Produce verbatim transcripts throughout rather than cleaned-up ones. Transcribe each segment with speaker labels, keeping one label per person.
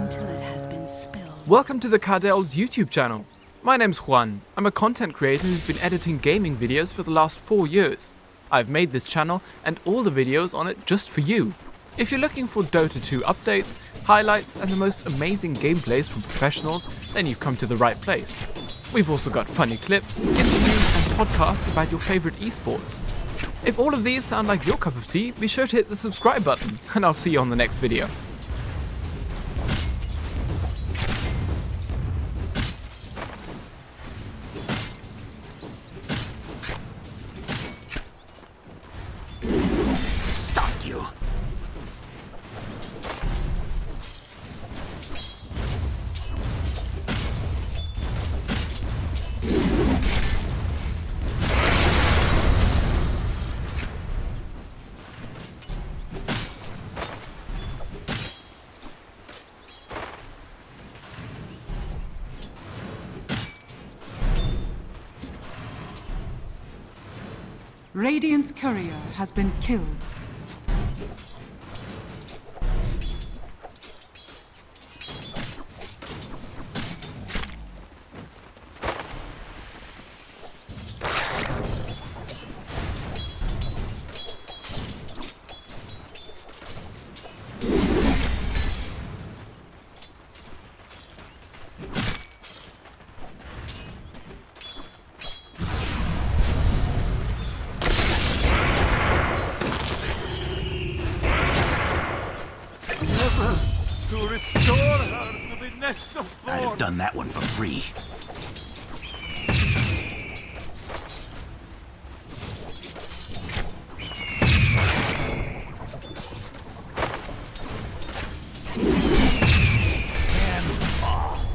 Speaker 1: until it has been spilled.
Speaker 2: Welcome to the Cardel's YouTube channel. My name's Juan. I'm a content creator who's been editing gaming videos for the last four years. I've made this channel and all the videos on it just for you. If you're looking for Dota two updates, highlights and the most amazing gameplays from professionals, then you've come to the right place. We've also got funny clips, interviews and podcasts about your favourite esports. If all of these sound like your cup of tea, be sure to hit the subscribe button and I'll see you on the next video.
Speaker 3: Stop you!
Speaker 4: Radiant's courier has been killed.
Speaker 3: To restore her to the nest of thorns. I'd have done that one for free. Hands off.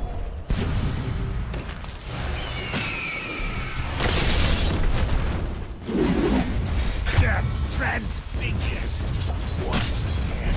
Speaker 3: Damn transfigures once again.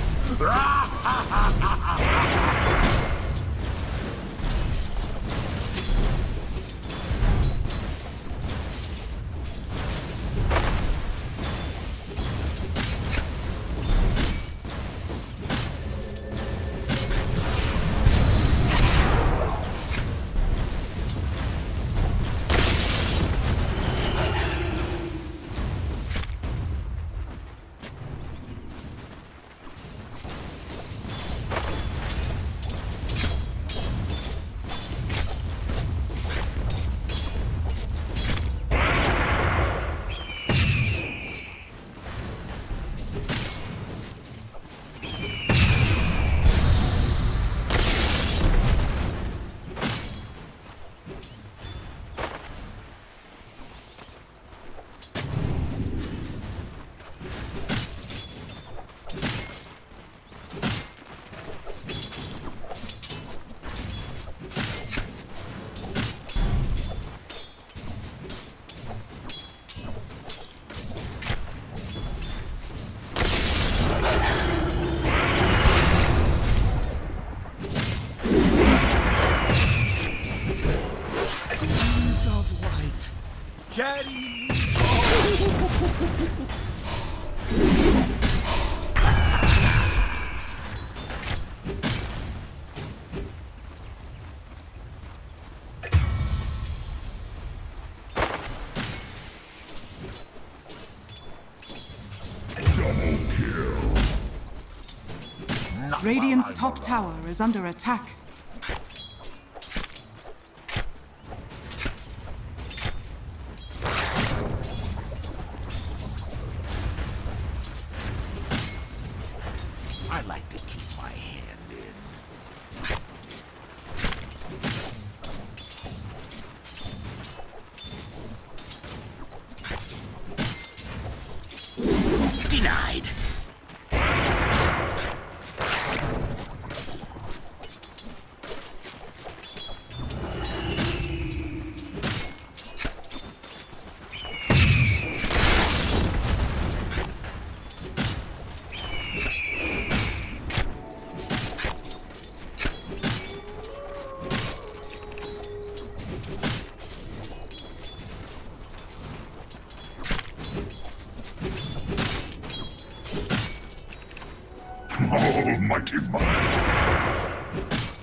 Speaker 3: Carry me. Double kill.
Speaker 4: Radiant's top tower is under attack.
Speaker 3: I like to keep my hand in. Denied. Almighty might.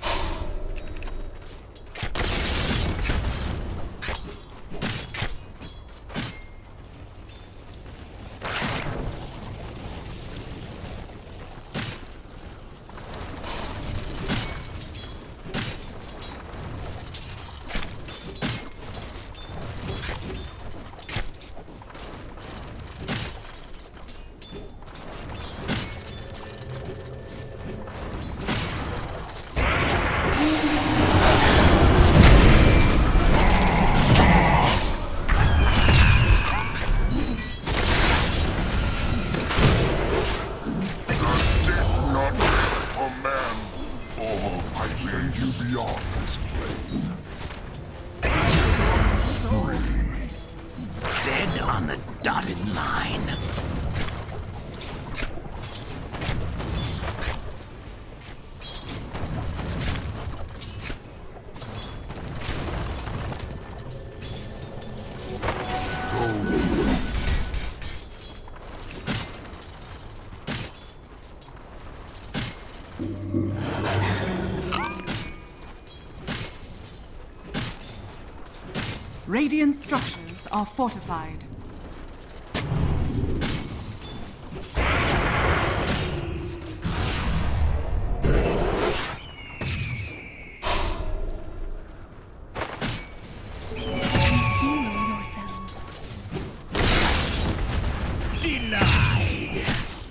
Speaker 3: send you beyond this plane.
Speaker 1: Dead on the dotted line.
Speaker 4: Radiant structures are fortified.
Speaker 5: Conceal yourselves.
Speaker 1: Denied.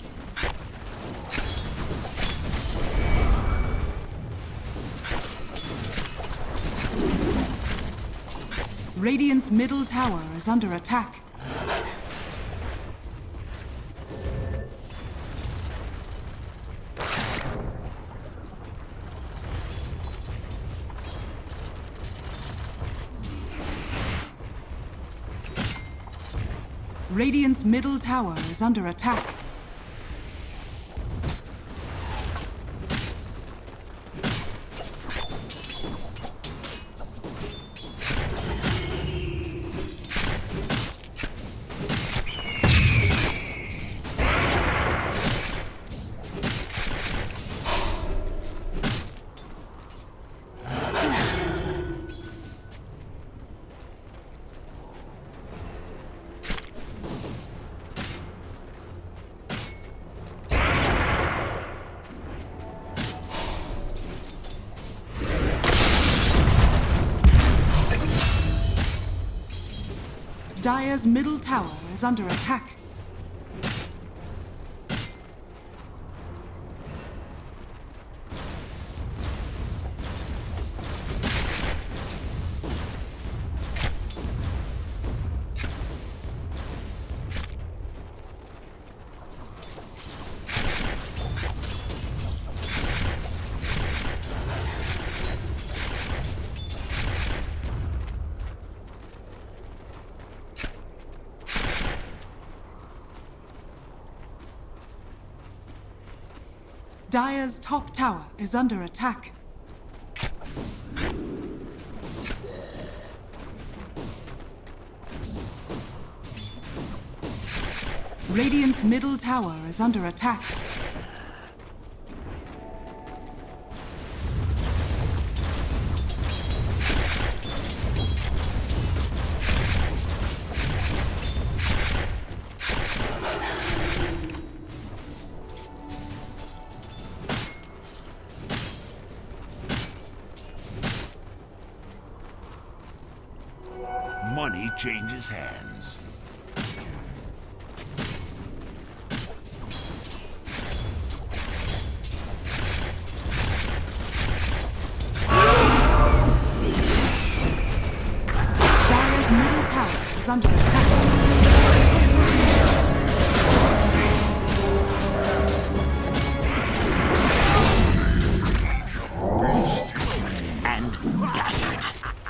Speaker 4: Radiant's middle tower is under attack. Radiant's middle tower is under attack. Dire's middle tower is under attack. Dire's top tower is under attack. Radiant's middle tower is under attack.
Speaker 1: Money changes hands.
Speaker 4: Dire's middle tower is under attack.
Speaker 1: And tired.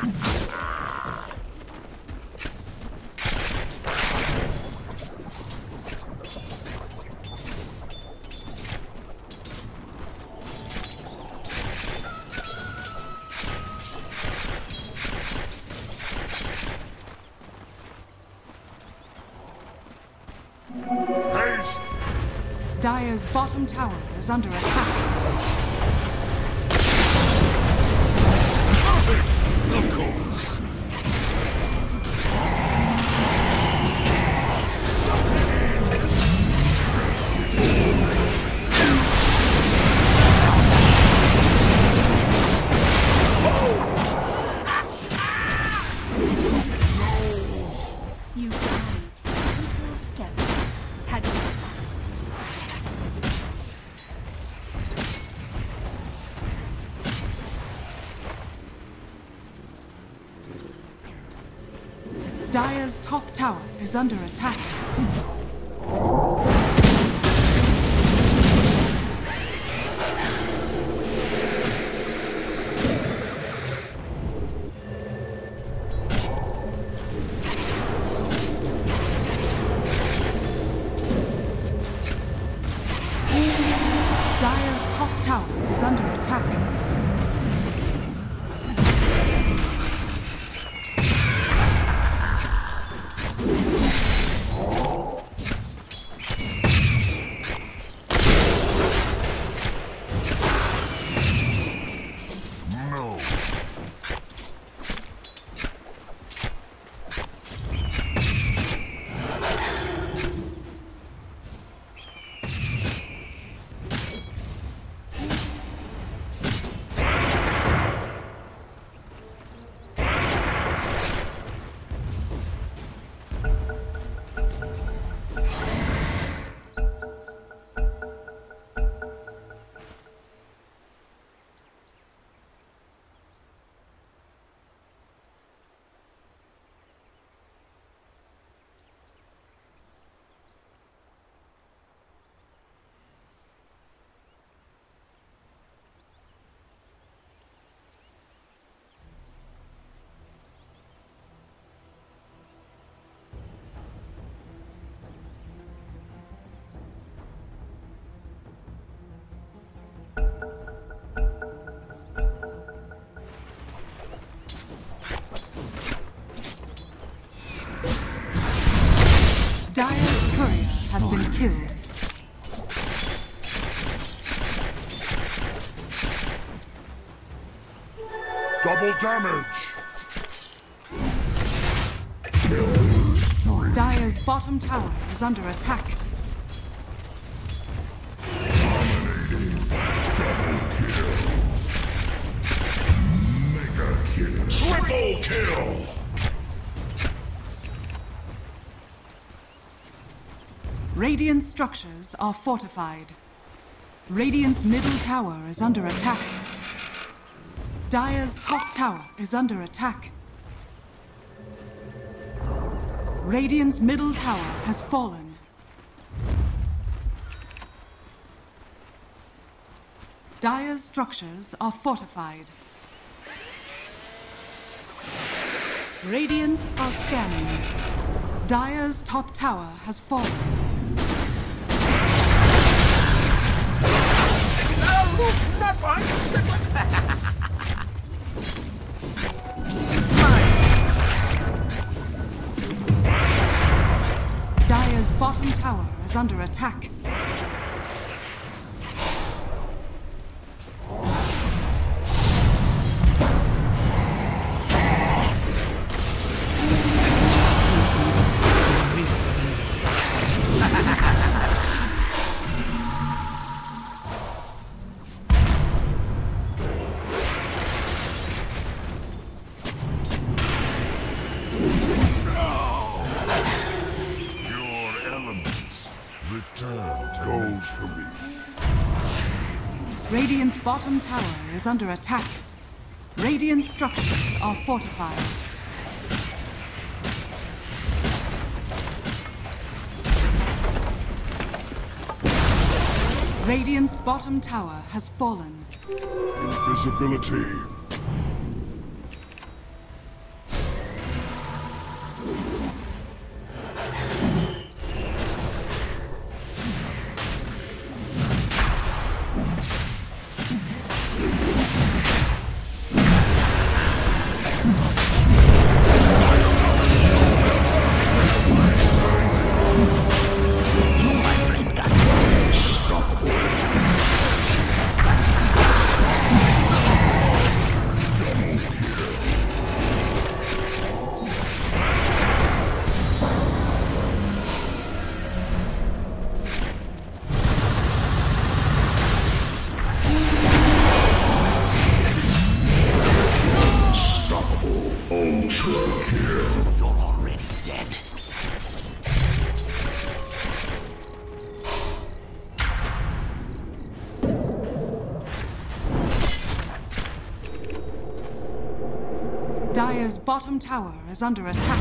Speaker 4: Dire's bottom tower is under attack.
Speaker 3: Of course.
Speaker 5: You died. Little steps. Had you
Speaker 4: Dire's top tower is under attack.
Speaker 3: Double damage.
Speaker 4: Dire's bottom tower is under attack.
Speaker 3: Mega kill. Triple kill.
Speaker 4: Radiant structures are fortified. Radiant's middle tower is under attack. Dire's top tower is under attack. Radiant's middle tower has fallen. Dire's structures are fortified. Radiant are scanning. Dire's top tower has fallen. Dire's bottom tower is under attack.
Speaker 3: Gold for me.
Speaker 4: Radiant's bottom tower is under attack. Radiant structures are fortified. Radiant's bottom tower has fallen.
Speaker 3: Invisibility.
Speaker 4: Dire's bottom tower is under attack.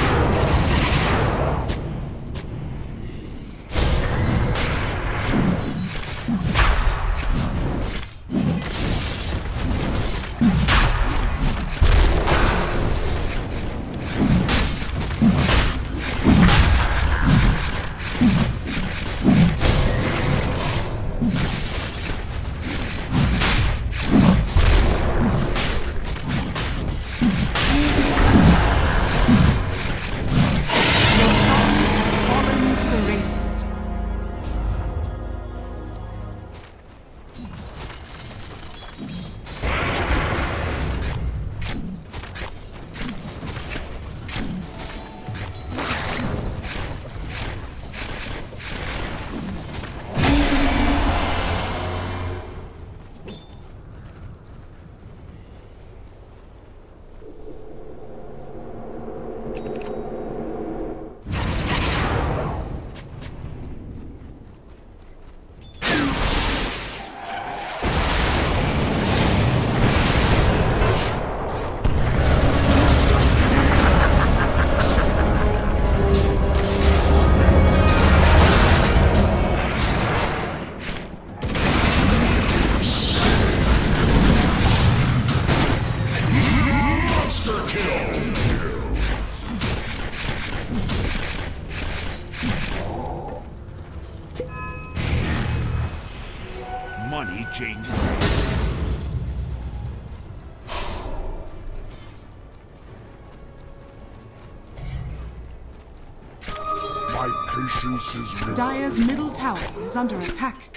Speaker 1: Money changes hands.
Speaker 3: My patience is rewarded.
Speaker 4: Dire's middle tower is under attack.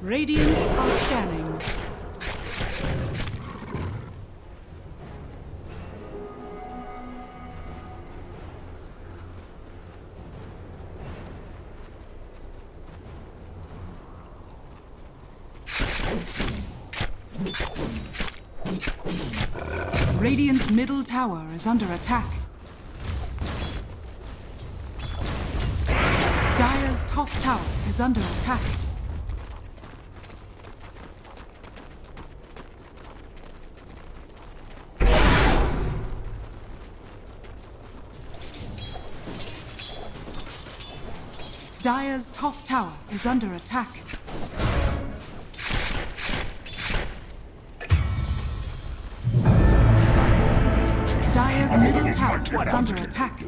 Speaker 4: Radiant are scanning. Radiant's middle tower is under attack. Dire's top tower is under attack. Dire's top tower is under attack. Dire's middle tower is under attack.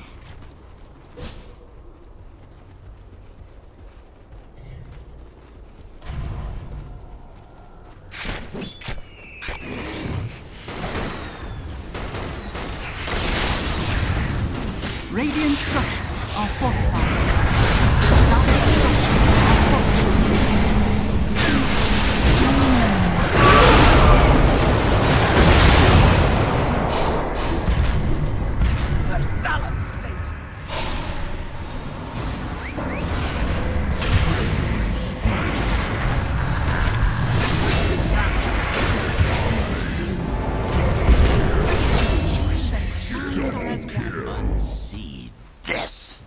Speaker 4: Radiant structures are fortified. Dire structures are fortified.
Speaker 1: Unsee this.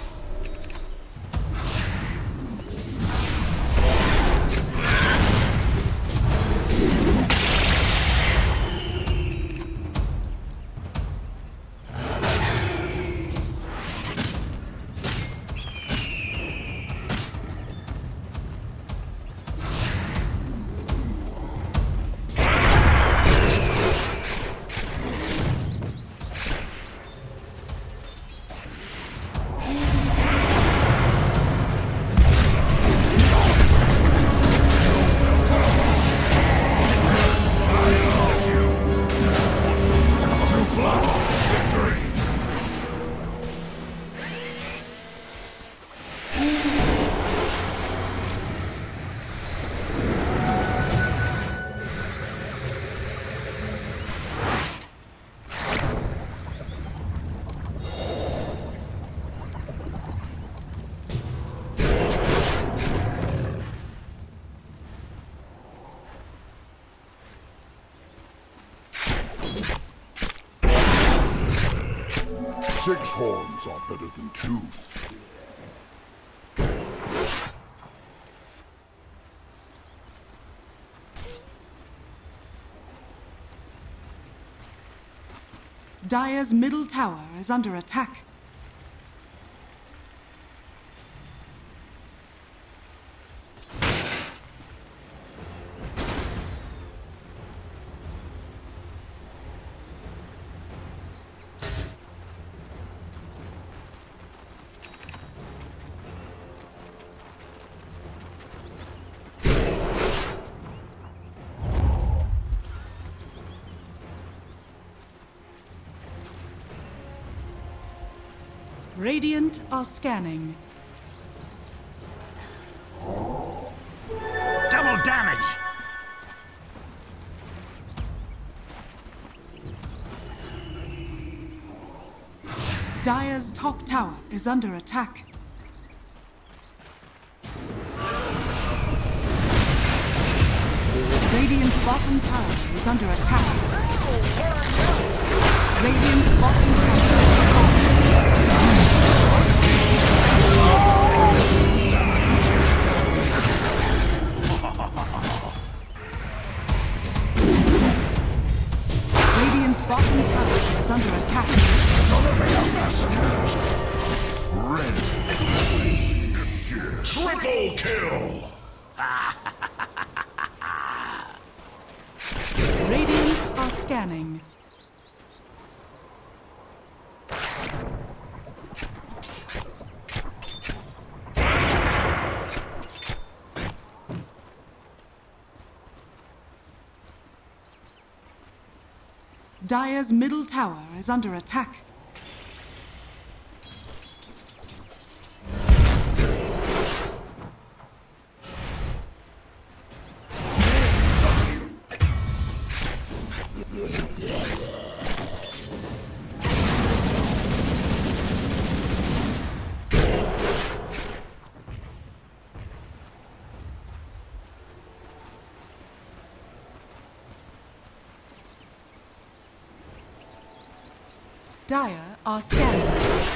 Speaker 3: Six horns are better than two.
Speaker 4: Dire's middle tower is under attack. Radiant are scanning.
Speaker 1: Double damage.
Speaker 4: Dire's top tower is under attack. Radiant's bottom tower is under attack. Radiant's bottom tower is Radiant's bottom tower is under attack.
Speaker 3: Triple kill!
Speaker 4: Radiant are scanning. Dire's middle tower is under attack. Dire are scanning.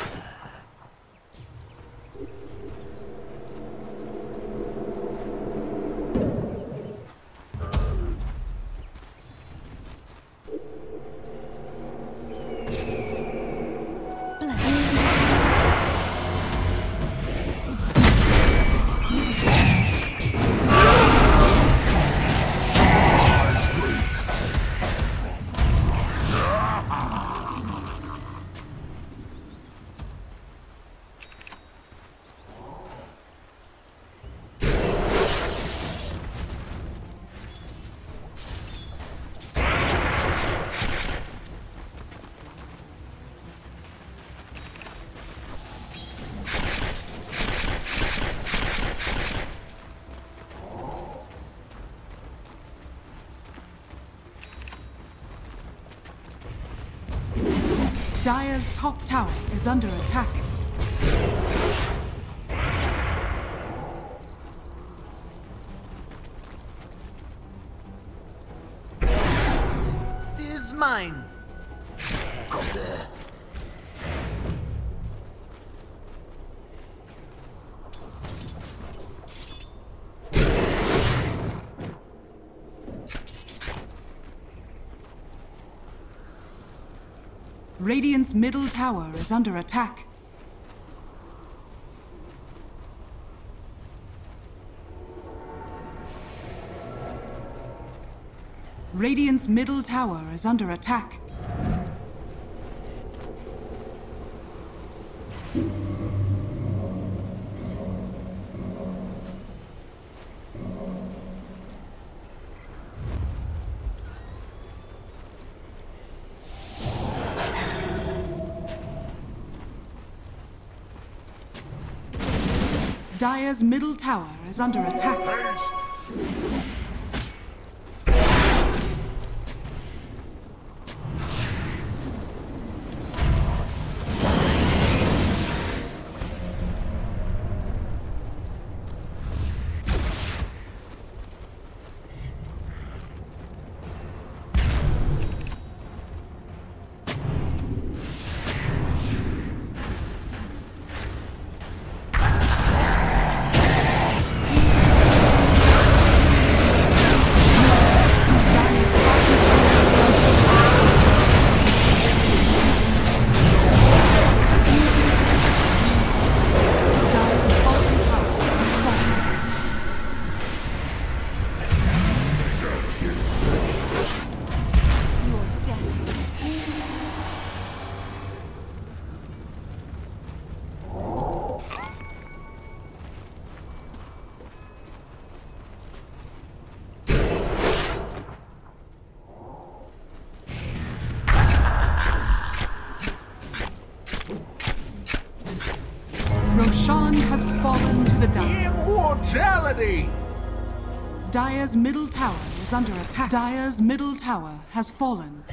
Speaker 4: Dire's top tower is under attack.
Speaker 1: Tis mine.
Speaker 4: Radiant's middle tower is under attack. Radiant's middle tower is under attack. Dire's middle tower is under attack. Roshan has fallen to the Dire.
Speaker 3: Immortality!
Speaker 4: Dire's middle tower is under attack. Dire's middle tower has fallen.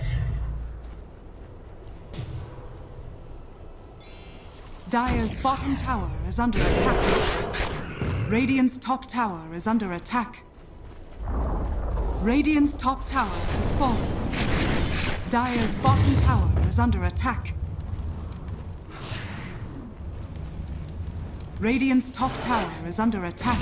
Speaker 4: Dire's bottom tower is under attack. Radiant's top tower is under attack. Radiant's top tower has fallen. Dire's bottom tower is under attack. Radiant's top tower is under attack.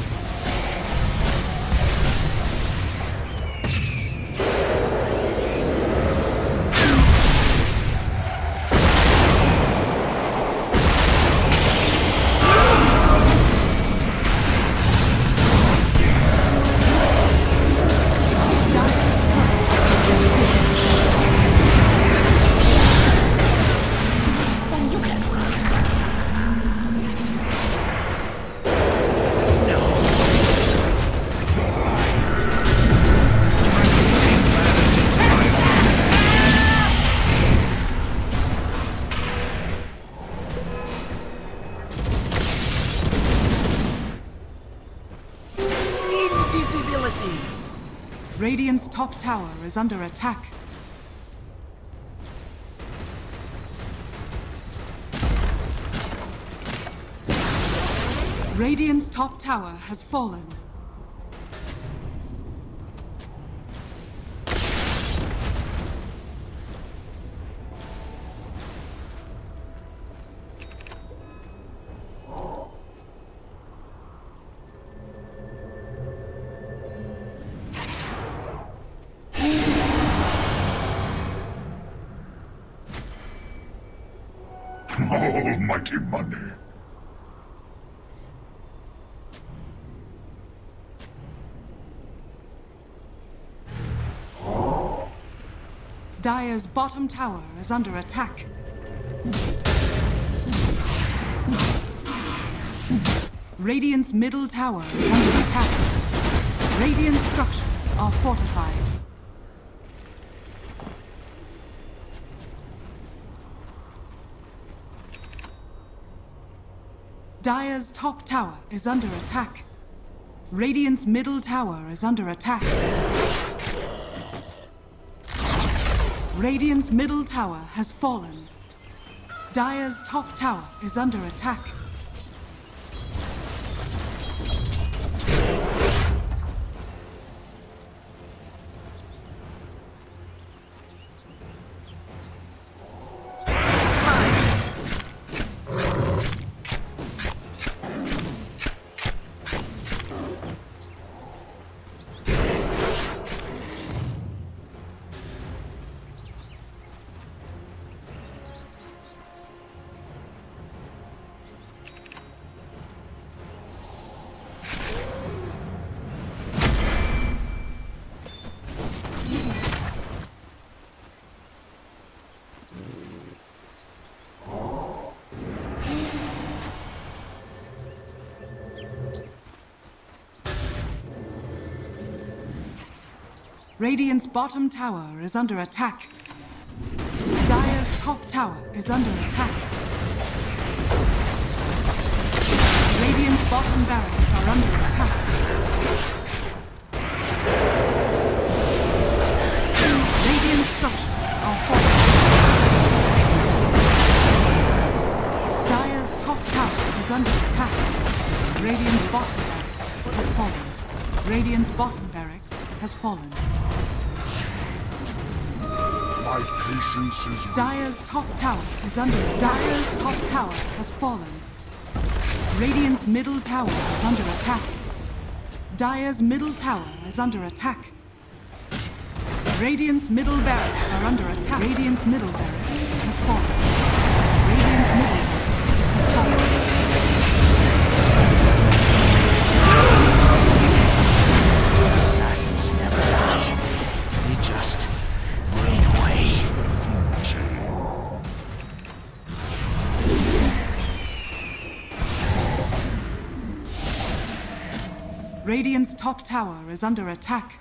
Speaker 4: Radiant's top tower is under attack. Radiant's top tower has fallen.
Speaker 3: almighty money.
Speaker 4: Dire's bottom tower is under attack. Radiant's middle tower is under attack. Radiant structures are fortified. Dire's top tower is under attack. Radiant's middle tower is under attack. Radiant's middle tower has fallen. Dire's top tower is under attack. Radiant's bottom tower is under attack. Dire's top tower is under attack. Radiant's bottom barracks are under attack. Radiant structures are fortified. Dire's top tower is under attack. Radiant's bottom barracks has fallen. Radiant's bottom barracks has fallen.
Speaker 3: My patience is...
Speaker 4: Dire's top tower is under attack. Dire's top tower has fallen. Radiant's middle tower is under attack. Dire's middle tower is under attack. Radiant's middle barracks are under attack. Radiant's middle barracks has fallen. Radiant's middle barracks has fallen.
Speaker 1: Assassins never die. They just fade away.
Speaker 4: Radiant's top tower is under attack.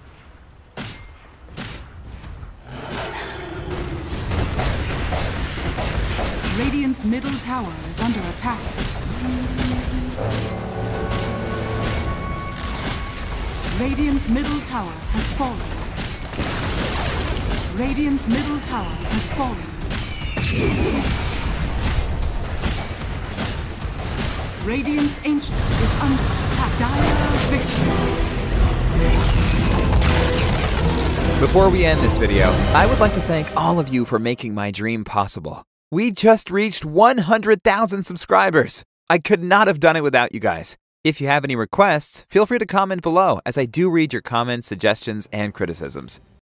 Speaker 4: Radiant's middle tower is under attack. Radiant's middle tower has fallen. Radiant's middle tower has fallen. Radiant's ancient is under attack. Dire victory.
Speaker 6: Before we end this video, I would like to thank all of you for making my dream possible. We just reached one hundred thousand subscribers. I could not have done it without you guys. If you have any requests, feel free to comment below, as I do read your comments, suggestions, and criticisms.